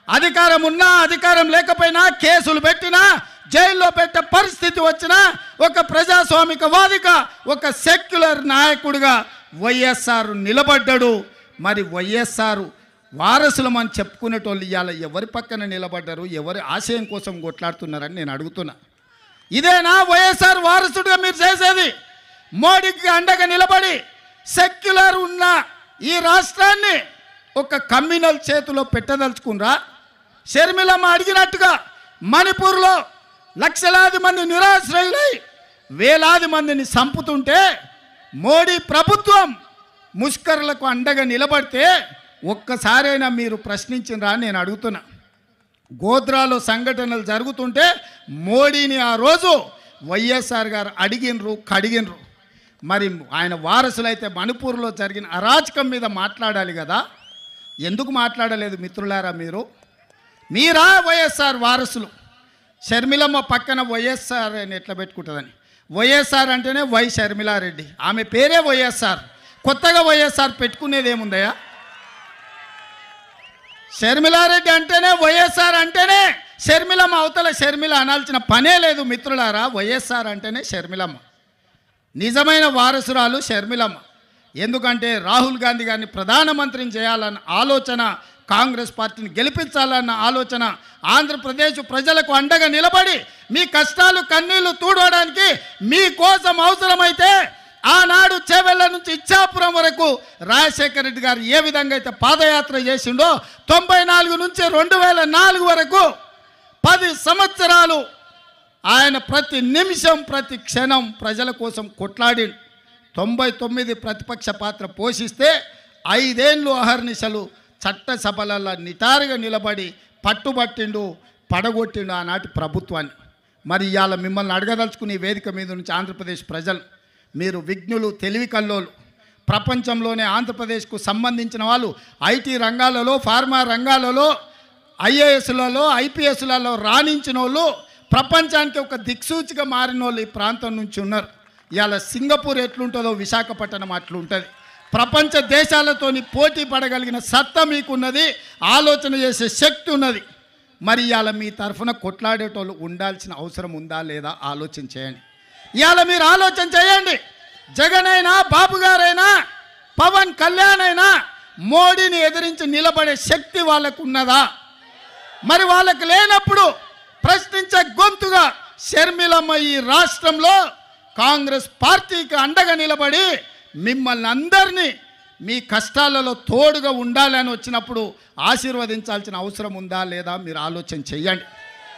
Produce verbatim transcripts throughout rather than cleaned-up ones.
అధికారం ఉన్నా అధికారం లేకపోయినా కేసులు పెట్టినా జైల్లో పెట్టే పరిస్థితి వచ్చినా ఒక ప్రజాస్వామికవాదిగా ఒక సెక్యులర్ నాయకుడిగా వైఎస్ఆర్ నిలబడ్డాడు. మరి వైఎస్ఆర్ వారసులమని చెప్పుకునేటోళ్ళు ఇవాళ ఎవరి పక్కన నిలబడ్డారు, ఎవరి ఆశయం కోసం కొట్లాడుతున్నారని నేను అడుగుతున్నా. ఇదేనా వైఎస్ఆర్ వారసుడిగా మీరు చేసేది? మోడీకి అండగా నిలబడి సెక్యులర్ ఉన్న ఈ రాష్ట్రాన్ని ఒక కమ్యూనల్ చేతిలో పెట్టదలుచుకున్నారా? షర్మిలమ్మ అడిగినట్టుగా మణిపూర్లో లక్షలాది మంది నిరాశ్రయులై వేలాది మందిని చంపుతుంటే మోడీ ప్రభుత్వం ముష్కరులకు అండగా నిలబడితే ఒక్కసారైనా మీరు ప్రశ్నించినరా నేను అడుగుతున్నా. గోద్రాలో సంఘటనలు జరుగుతుంటే మోడీని ఆ రోజు వైఎస్ఆర్ గారు అడిగినరు, కడిగినరు. మరి ఆయన వారసులైతే మణిపూర్లో జరిగిన అరాచకం మీద మాట్లాడాలి కదా, ఎందుకు మాట్లాడలేదు మిత్రులారా? మీరు మీరా వైఎస్ఆర్ వారసులు? షర్మిలమ్మ పక్కన వైఎస్ఆర్ అని ఎట్లా పెట్టుకుంటుందని, వైఎస్ఆర్ అంటేనే వై షర్మిలారెడ్డి, ఆమె పేరే వైఎస్ఆర్. కొత్తగా వైఎస్ఆర్ పెట్టుకునేది ఏముందయ్యా? షర్మిలారెడ్డి అంటేనే వైఎస్ఆర్ అంటేనే షర్మిలమ్మ, అవతల షర్మిల అనాల్సిన పనే లేదు మిత్రులారా. వైఎస్ఆర్ అంటేనే షర్మిలమ్మ, నిజమైన వారసురాలు షర్మిలమ్మ. ఎందుకంటే రాహుల్ గాంధీ గారిని ప్రధానమంత్రిని చేయాలన్న ఆలోచన, కాంగ్రెస్ పార్టీని గెలిపించాలన్న ఆలోచన, ఆంధ్రప్రదేశ్ ప్రజలకు అండగా నిలబడి మీ కష్టాలు కన్నీళ్లు తూడవడానికి మీకోసం అవసరమైతే ఆనాడు చేవెళ్ళ నుంచి ఇచ్చాపురం వరకు రాజశేఖర రెడ్డి గారు ఏ విధంగా అయితే పాదయాత్ర చేసిండో తొంభై నాలుగు నుంచి రెండు వేల నాలుగు వరకు పది సంవత్సరాలు ఆయన ప్రతి నిమిషం ప్రతి క్షణం ప్రజల కోసం కొట్లాడి తొంభై తొమ్మిది ప్రతిపక్ష పాత్ర పోషిస్తే ఐదేళ్ళు అహర్నిశలు చట్టసభలలో నిటారుగా నిలబడి పట్టుబట్టిండు, పడగొట్టిండు ఆనాటి ప్రభుత్వాన్ని. మరి ఇవాళ మిమ్మల్ని అడగదలుచుకుని వేదిక మీద నుంచి ఆంధ్రప్రదేశ్ ప్రజలు, మీరు విజ్ఞులు, తెలివి కల్లోలు, ప్రపంచంలోనే ఆంధ్రప్రదేశ్కు సంబంధించిన వాళ్ళు ఐటీ రంగాలలో, ఫార్మా రంగాలలో, ఐఏఎస్లలో, ఐపీఎస్లలో రాణించిన వాళ్ళు, ప్రపంచానికి ఒక దిక్సూచిగా మారిన వాళ్ళు ఈ ప్రాంతం నుంచి ఉన్నారు. ఇవాళ సింగపూర్ ఎట్లుంటుందో విశాఖపట్నం అట్లుంటుంది. ప్రపంచ దేశాలతోని పోటీ పడగలిగిన సత్తా మీకున్నది, ఆలోచన చేసే శక్తి ఉన్నది. మరి ఇవాళ మీ తరఫున కొట్లాడేటోళ్ళు ఉండాల్సిన అవసరం ఉందా లేదా ఆలోచన చేయండి. ఇవాళ మీరు ఆలోచన చేయండి. జగన్ అయినా, బాబు గారైనా, పవన్ కళ్యాణ్ అయినా మోడీని ఎదిరించి నిలబడే శక్తి వాళ్ళకు ఉన్నదా? మరి వాళ్ళకు లేనప్పుడు ప్రశ్నించే గొంతుగా షర్మిలమ్మ ఈ రాష్ట్రంలో కాంగ్రెస్ పార్టీకి అండగా నిలబడి మిమ్మల్ని అందరినీ మీ కష్టాలలో తోడుగా ఉండాలని వచ్చినప్పుడు ఆశీర్వదించాల్సిన అవసరం ఉందా లేదా మీరు ఆలోచన చెయ్యండి.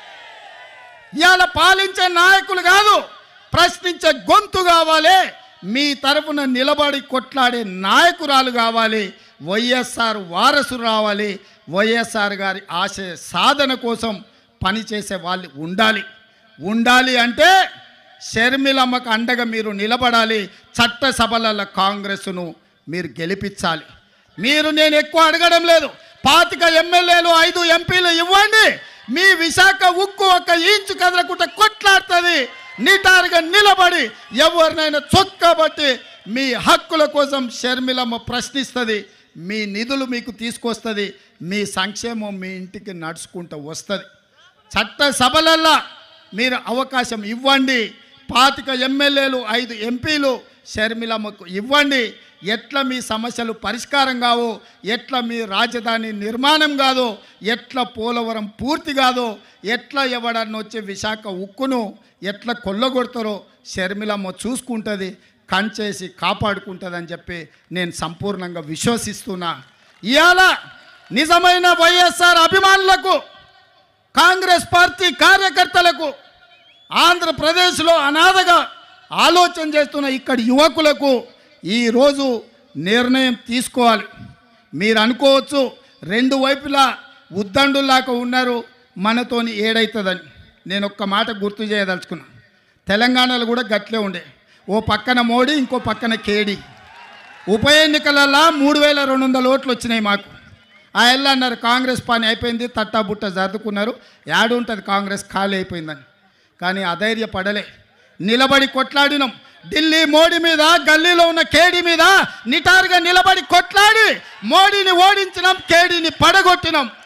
ఇవాళ పాలించే నాయకులు కాదు, ప్రశ్నించే గొంతు కావాలి. మీ తరపున నిలబడి కొట్లాడే నాయకురాలు కావాలి. వైఎస్ఆర్ వారసు రావాలి. వైఎస్ఆర్ గారి ఆశయ సాధన కోసం పనిచేసే వాళ్ళు ఉండాలి. ఉండాలి అంటే షర్మిలమ్మకు అండగా మీరు నిలబడాలి. చట్టసభల కాంగ్రెస్ను మీరు గెలిపించాలి. మీరు నేను ఎక్కువ అడగడం లేదు, పాతిక ఎమ్మెల్యేలు, ఐదు ఎంపీలు ఇవ్వండి. మీ విశాఖ ఉక్కు ఒక ఇంచు కదలకుండా కొట్లాడుతుంది. నిటారుగా నిలబడి ఎవరినైనా చొక్కబట్టి మీ హక్కుల కోసం షర్మిలమ్మ ప్రశ్నిస్తుంది. మీ నిధులు మీకు తీసుకొస్తుంది. మీ సంక్షేమం మీ ఇంటికి నడుచుకుంటూ వస్తుంది. చట్టసభలల్లో మీరు అవకాశం ఇవ్వండి. పాతిక ఎమ్మెల్యేలు, ఐదు ఎంపీలు షర్మిలమ్మకు ఇవ్వండి. ఎట్లా మీ సమస్యలు పరిష్కారం కావో, ఎట్లా మీ రాజధాని నిర్మాణం కాదో, ఎట్లా పోలవరం పూర్తి కాదో, ఎట్లా ఎవడన్నా వచ్చి విశాఖ ఉక్కును ఎట్లా కొల్లగొడతారో షర్మిలమ్మ చూసుకుంటుంది, కంచేసి కాపాడుకుంటుందని చెప్పి నేను సంపూర్ణంగా విశ్వసిస్తున్నా. ఇవాళ నిజమైన వైఎస్ఆర్ అభిమానులకు, కాంగ్రెస్ పార్టీ కార్యకర్తలకు, ఆంధ్రప్రదేశ్లో అనాథగా ఆలోచన చేస్తున్న ఇక్కడి యువకులకు ఈరోజు నిర్ణయం తీసుకోవాలి. మీరు అనుకోవచ్చు రెండు వైపులా ఉద్దండులాగా ఉన్నారు, మనతోని ఏడవుతుందని. నేను ఒక్క మాట గుర్తు చేయదలుచుకున్నా. తెలంగాణలో కూడా గట్లే ఉండే, ఓ పక్కన మోడీ, ఇంకో పక్కన కేడీ. ఉప ఎన్నికలలో మూడు వేల రెండు వందల ఓట్లు వచ్చినాయి మాకు. ఆ ఎల్లు అన్నారు కాంగ్రెస్ పని అయిపోయింది, తట్టా బుట్ట జరుపుకున్నారు, యాడు ఉంటుంది కాంగ్రెస్ ఖాళీ అయిపోయిందని. కానీ అధైర్యపడలే, నిలబడి కొట్లాడినాం. ఢిల్లీ మోడీ మీద, గల్లీలో ఉన్న కేడీ మీద నిటారుగా నిలబడి కొట్లాడి మోడీని ఓడించినాం, కేడీని పడగొట్టినాం.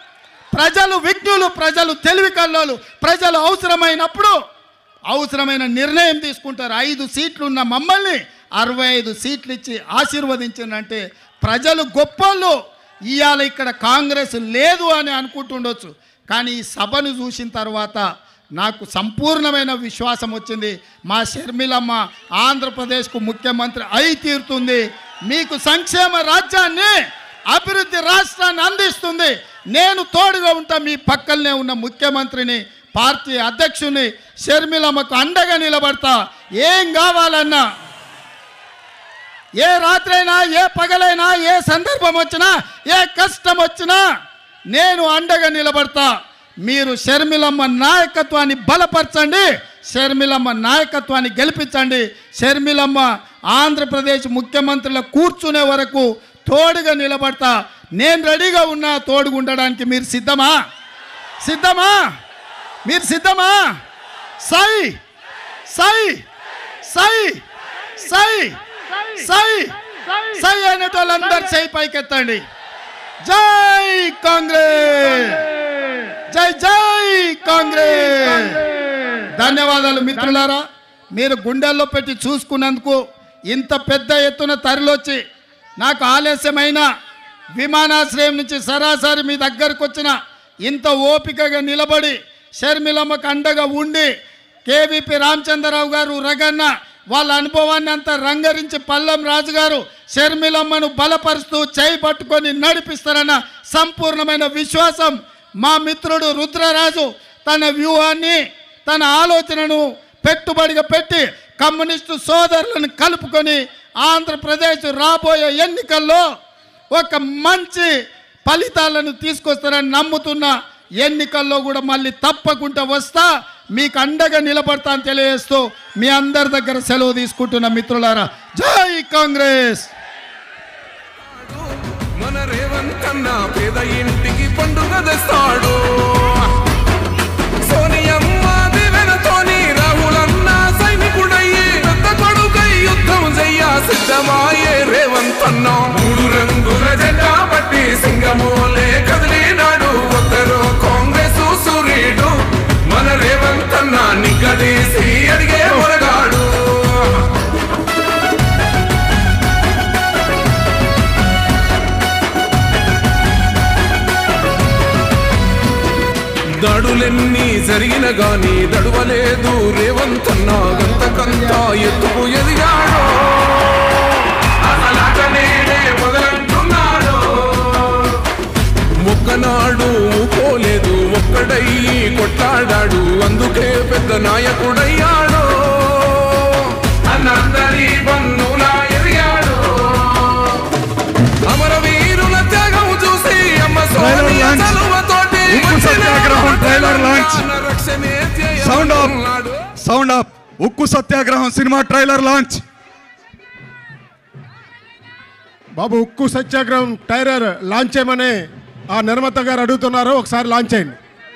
ప్రజలు విజ్ఞులు, ప్రజలు తెలివి కల్లోలు, ప్రజలు అవసరమైనప్పుడు అవసరమైన నిర్ణయం తీసుకుంటారు. ఐదు సీట్లు ఉన్న మమ్మల్ని అరవై ఐదు సీట్లు ఇచ్చి ఆశీర్వదించారంటే ప్రజలు గొప్పోళ్ళు. ఇవాళ ఇక్కడ కాంగ్రెస్ లేదు అని అనుకుంటుండొచ్చు, కానీ ఈ సభను చూసిన తర్వాత నాకు సంపూర్ణమైన విశ్వాసం వచ్చింది. మా షర్మిలమ్మ ఆంధ్రప్రదేశ్కు ముఖ్యమంత్రి అయి తీరుతుంది. మీకు సంక్షేమ రాజ్యాన్ని, అభివృద్ధి రాష్ట్రాన్ని అందిస్తుంది. నేను తోడుగా ఉంటా, మీ పక్కనే ఉన్న ముఖ్యమంత్రిని, పార్టీ అధ్యక్షుని షర్మిలమ్మకు అండగా నిలబడతా. ఏం కావాలన్నా, ఏ రాత్రైనా, ఏ పగలైనా, ఏ సందర్భం వచ్చినా, ఏ కష్టం వచ్చినా నేను అండగా నిలబడతా. మీరు షర్మిలమ్మ నాయకత్వాన్ని బలపరచండి, షర్మిలమ్మ నాయకత్వాన్ని గెలిపించండి. షర్మిలమ్మ ఆంధ్రప్రదేశ్ ముఖ్యమంత్రిలో కూర్చునే వరకు తోడుగా నిలబడతా. నేను రెడీగా ఉన్నా తోడుగా ఉండడానికి. మీరు సిద్ధమా? సిద్ధమా? మీరు సిద్ధమా? సై సై సై సై సై సై అనేటోళ్ళందరూ సై పైకెత్తండి. జై కాంగ్రెస్, జై జై కాంగ్రెస్. ధన్యవాదాలు మిత్రులారా. మీరు గుండెల్లో పెట్టి చూసుకున్నందుకు, ఇంత పెద్ద ఎత్తున తరలొచ్చి, నాకు ఆలస్యమైన విమానాశ్రయం నుంచి సరాసరి మీ దగ్గరకు వచ్చిన, ఇంత ఓపికగా నిలబడి షర్మిలమ్మకు అండగా ఉండి, కేవీపీ రామచంద్రరావు గారు, రగన్న వాళ్ళ అనుభవాన్ని అంతా రంగరించి పల్లం రాజు గారు షర్మిలమ్మను బలపరుస్తూ చేయి పట్టుకొని నడిపిస్తారన్న సంపూర్ణమైన విశ్వాసం మా మిత్రుడు రుద్రరాజు తన వ్యూహాన్ని, తన ఆలోచనను పెట్టుబడిగా పెట్టి కమ్యూనిస్టు సోదరులను కలుపుకొని ఆంధ్రప్రదేశ్ రాబోయే ఎన్నికల్లో ఒక మంచి ఫలితాలను తీసుకొస్తారని నమ్ముతున్న, ఎన్నికల్లో కూడా మళ్ళీ తప్పకుండా వస్తా, మీకు అండగా నిలబడతా అని తెలియజేస్తూ మీ అందరి దగ్గర సెలవు తీసుకుంటున్న మిత్రులారా. జై కాంగ్రెస్. మన రేవంత్ అన్న పేద ఇంటికి పండుగ తెస్తాడు. సోనియమ్మ దివెనతోని రాహులన్న సైనికుడయ్యి పెద్ద కొడుకై యుద్ధం చెయ్య సిద్ధమాయే రేవంత్ అన్న. మూడు రంగుల జెండా పట్టి సింగమోలే కదిలినాడు ఒక్కరు కాంగ్రెస్ సూర్యుడు. మన రేవంత్ అన్న నిగ్గదీసి అడిగే మొరగాడు. దాడులెన్ని జరిగిన గాని దడువలేదు రేవంత్ అన్న. గంతకంతా ఎత్తుకు ఎదిగాడు, అసలాట నేనే మొదలంటున్నాడు. మొక్కనాడు పోలేదు, ఒక్కడయ్యి కొట్లాడాడు, అందుకే పెద్ద నాయకుడయ్యాడు. అన్నందరి బంధులా ఎదిగాడు. అమరవీరుల త్యాగం చూసి అమ్మ సోనియా చలువతోటి సౌండ్ ఆఫ్ సౌండ్ ఆఫ్ ఉక్కు సత్యాగ్రహం సినిమా ట్రైలర్ లాంచ్. బాబు, ఉక్కు సత్యాగ్రహం ట్రైలర్ లాంచ్ చేయమని ఆ నిర్మాత గారు అడుగుతున్నారు, ఒకసారి లాంచ్ చేయండి.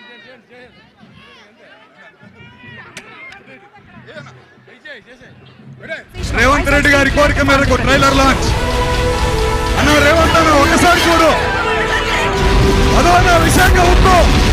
రేవంత్ రెడ్డి గారి కోరిక మేరకు ట్రైలర్ లాంచ్. అన్న రేవంత్ అన్న ఒకసారి చూడు, అదో విశాఖ ఉక్కు